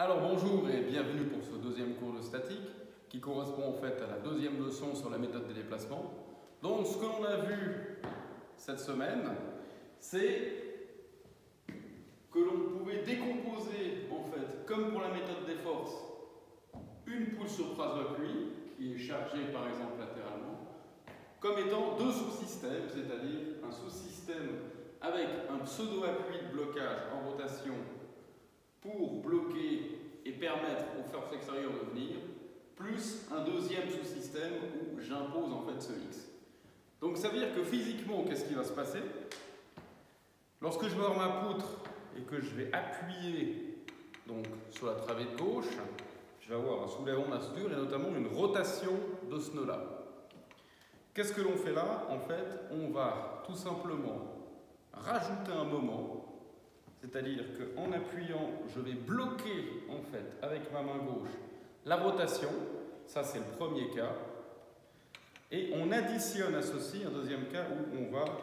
Alors bonjour et bienvenue pour ce deuxième cours de statique qui correspond en fait à la deuxième leçon sur la méthode des déplacements. Donc ce que l'on a vu cette semaine, c'est que l'on pouvait décomposer en fait, comme pour la méthode des forces, une poutre sur phrase d'appui qui est chargée par exemple latéralement, comme étant deux sous-systèmes, c'est-à-dire un sous-système avec un pseudo-appui de blocage en rotation pour bloquer et permettre aux forces extérieures de venir, plus un deuxième sous-système où j'impose en fait ce X. Donc ça veut dire que physiquement, qu'est-ce qui va se passer? Lorsque je vais avoir ma poutre et que je vais appuyer donc, sur la travée de gauche, je vais avoir un soulèvement de la soudure et notamment une rotation de ce nœud-là. Qu'est-ce que l'on fait là? En fait, on va tout simplement rajouter un moment. C'est-à-dire qu'en appuyant, je vais bloquer en fait avec ma main gauche la rotation, ça c'est le premier cas, et on additionne à ceci un deuxième cas où on va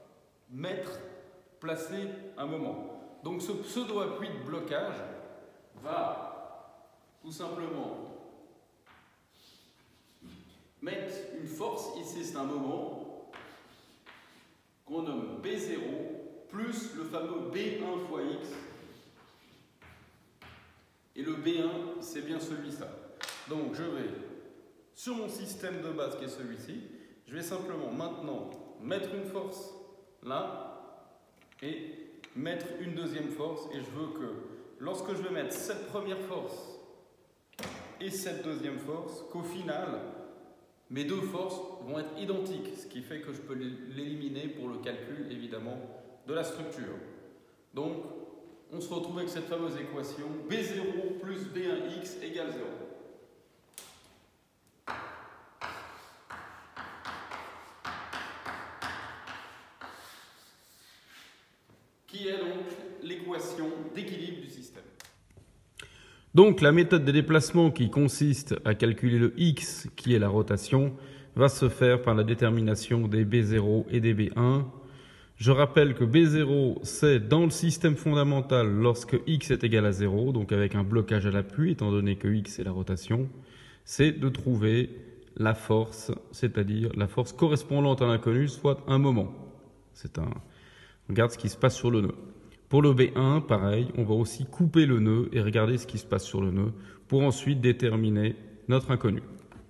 placer un moment. Donc ce pseudo-appui de blocage va tout simplement mettre une force, ici c'est un moment, qu'on nomme B0, plus le fameux B1 fois X. Et le B1, c'est bien celui-là. Donc je vais, sur mon système de base qui est celui-ci, je vais simplement maintenant mettre une force là et mettre une deuxième force. Et je veux que, lorsque je vais mettre cette première force et cette deuxième force, qu'au final, mes deux forces vont être identiques. Ce qui fait que je peux l'éliminer pour le calcul, évidemment, de la structure. Donc, on se retrouve avec cette fameuse équation B0 plus B1x égale 0. Qui est donc l'équation d'équilibre du système. Donc, la méthode des déplacements qui consiste à calculer le x, qui est la rotation, va se faire par la détermination des B0 et des B1. Je rappelle que B0, c'est dans le système fondamental lorsque x est égal à 0, donc avec un blocage à l'appui, étant donné que x est la rotation, c'est de trouver la force, c'est-à-dire la force correspondante à l'inconnu, soit un moment. On regarde ce qui se passe sur le nœud. Pour le B1, pareil, on va aussi couper le nœud et regarder ce qui se passe sur le nœud pour ensuite déterminer notre inconnu.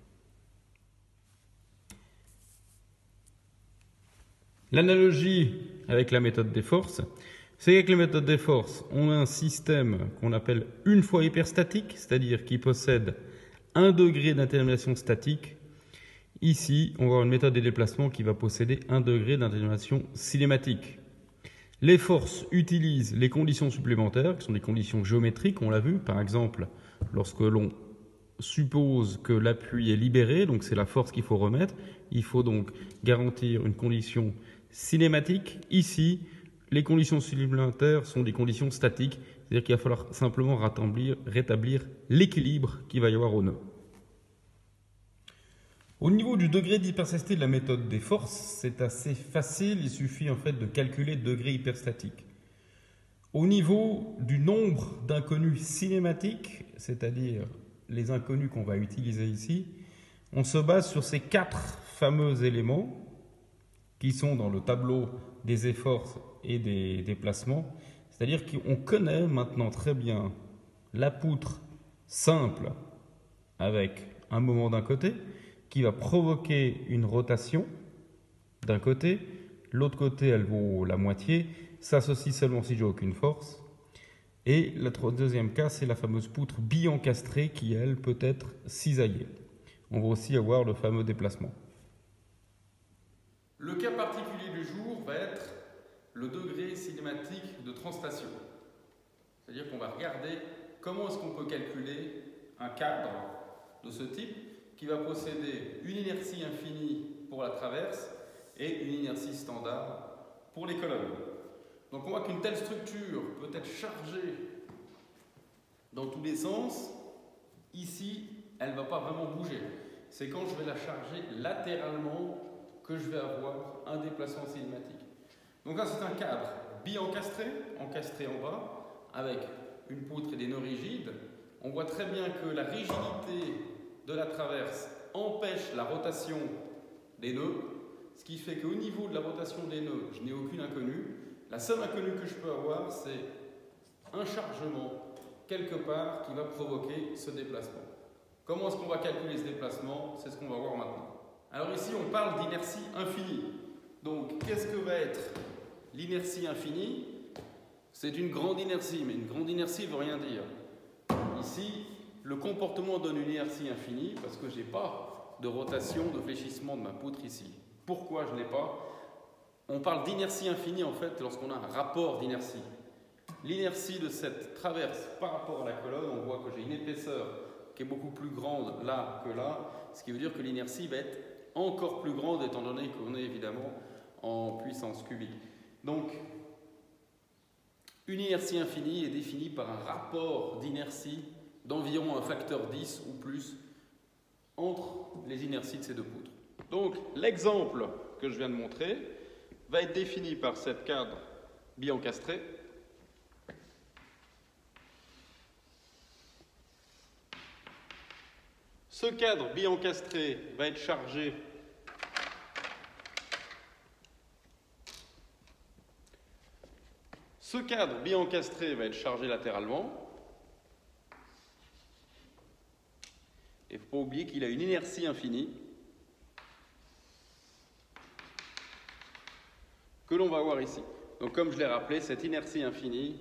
L'analogie avec la méthode des forces, c'est qu'avec la méthode des forces, on a un système qu'on appelle une fois hyperstatique, c'est-à-dire qui possède 1 degré d'atténuation statique. Ici, on va avoir une méthode des déplacements qui va posséder 1 degré d'atténuation cinématique. Les forces utilisent les conditions supplémentaires, qui sont des conditions géométriques, on l'a vu, par exemple, lorsque l'on suppose que l'appui est libéré, donc c'est la force qu'il faut remettre, il faut donc garantir une condition cinématique. Ici, les conditions supplémentaires sont des conditions statiques, c'est-à-dire qu'il va falloir simplement rétablir l'équilibre qu'il va y avoir au nœud. Au niveau du degré d'hyperstaticité de la méthode des forces, c'est assez facile, il suffit en fait de calculer le degré hyperstatique. Au niveau du nombre d'inconnus cinématiques, c'est-à-dire les inconnus qu'on va utiliser ici, on se base sur ces 4 fameux éléments qui sont dans le tableau des efforts et des déplacements. C'est-à-dire qu'on connaît maintenant très bien la poutre simple avec un moment d'un côté qui va provoquer une rotation d'un côté. L'autre côté, elle vaut la moitié. Ça, ceci seulement si j'ai aucune force. Et le deuxième cas, c'est la fameuse poutre bi-encastrée qui, elle, peut être cisaillée. On va aussi avoir le fameux déplacement. Le cas particulier du jour va être le degré cinématique de translation. C'est-à-dire qu'on va regarder comment est-ce qu'on peut calculer un cadre de ce type qui va posséder une inertie infinie pour la traverse et une inertie standard pour les colonnes. Donc on voit qu'une telle structure peut être chargée dans tous les sens. Ici, elle ne va pas vraiment bouger. C'est quand je vais la charger latéralement que je vais avoir un déplacement cinématique. Donc là, c'est un cadre bi-encastré, encastré en bas, avec une poutre et des nœuds rigides, on voit très bien que la rigidité de la traverse empêche la rotation des nœuds, ce qui fait qu'au niveau de la rotation des nœuds, je n'ai aucune inconnue. La seule inconnue que je peux avoir, c'est un chargement quelque part qui va provoquer ce déplacement. Comment est-ce qu'on va calculer ce déplacement? C'est ce qu'on va voir maintenant. Alors ici, on parle d'inertie infinie. Donc, qu'est-ce que va être l'inertie infinie? C'est une grande inertie, mais une grande inertie ne veut rien dire. Ici, le comportement donne une inertie infinie parce que je n'ai pas de rotation, de fléchissement de ma poutre ici. Pourquoi je n'ai pas? On parle d'inertie infinie en fait lorsqu'on a un rapport d'inertie. L'inertie de cette traverse par rapport à la colonne, on voit que j'ai une épaisseur qui est beaucoup plus grande là que là, ce qui veut dire que l'inertie va être encore plus grande étant donné qu'on est évidemment en puissance cubique. Donc, une inertie infinie est définie par un rapport d'inertie d'environ un facteur 10 ou plus entre les inerties de ces deux poutres. Donc, l'exemple que je viens de montrer va être défini par cette cadre biencastrée. Ce cadre biencastré va être chargé latéralement. Et il ne faut pas oublier qu'il a une inertie infinie que l'on va voir ici. Donc comme je l'ai rappelé, cette inertie infinie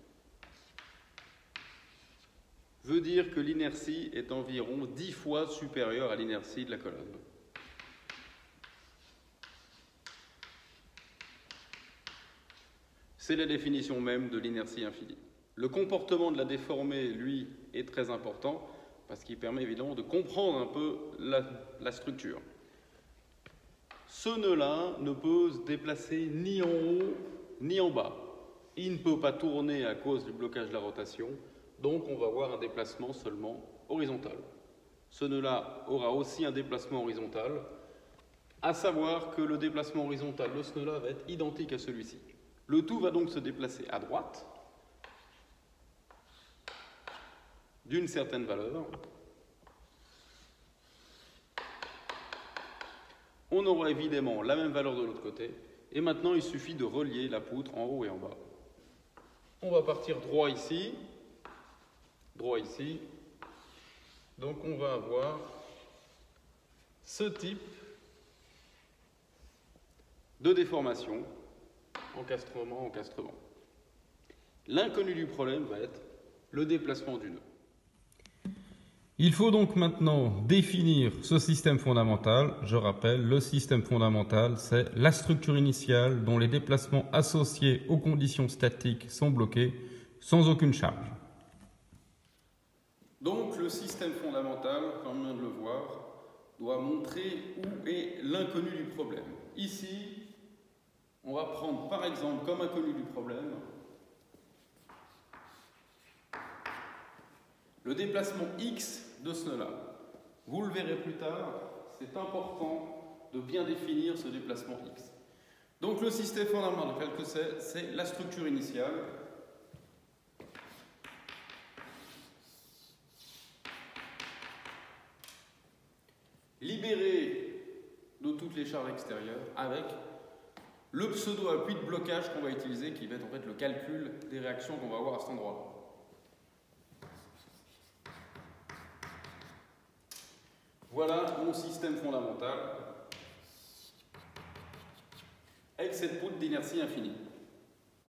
veut dire que l'inertie est environ 10 fois supérieure à l'inertie de la colonne. C'est la définition même de l'inertie infinie. Le comportement de la déformée, lui, est très important parce qu'il permet évidemment de comprendre un peu la structure. Ce nœud-là ne peut se déplacer ni en haut ni en bas. Il ne peut pas tourner à cause du blocage de la rotation, donc on va avoir un déplacement seulement horizontal. Ce nœud-là aura aussi un déplacement horizontal, à savoir que le déplacement horizontal de ce nœud-là va être identique à celui-ci. Le tout va donc se déplacer à droite d'une certaine valeur. On aura évidemment la même valeur de l'autre côté. Et maintenant, il suffit de relier la poutre en haut et en bas. On va partir droit ici. Droit ici. Donc, on va avoir ce type de déformation. Encastrement, encastrement. L'inconnu du problème va être le déplacement du nœud. Il faut donc maintenant définir ce système fondamental. Je rappelle, le système fondamental, c'est la structure initiale dont les déplacements associés aux conditions statiques sont bloqués sans aucune charge. Donc le système fondamental, comme on vient de le voir, doit montrer où est l'inconnu du problème. Ici, on va prendre par exemple comme inconnu du problème le déplacement X de ce nœud-là. Vous le verrez plus tard, c'est important de bien définir ce déplacement X. Donc le système fondamental que c'est la structure initiale. Libérée de toutes les charges extérieures avec le pseudo-appui de blocage qu'on va utiliser qui va être en fait le calcul des réactions qu'on va avoir à cet endroit-là. Voilà mon système fondamental avec cette poutre d'inertie infinie.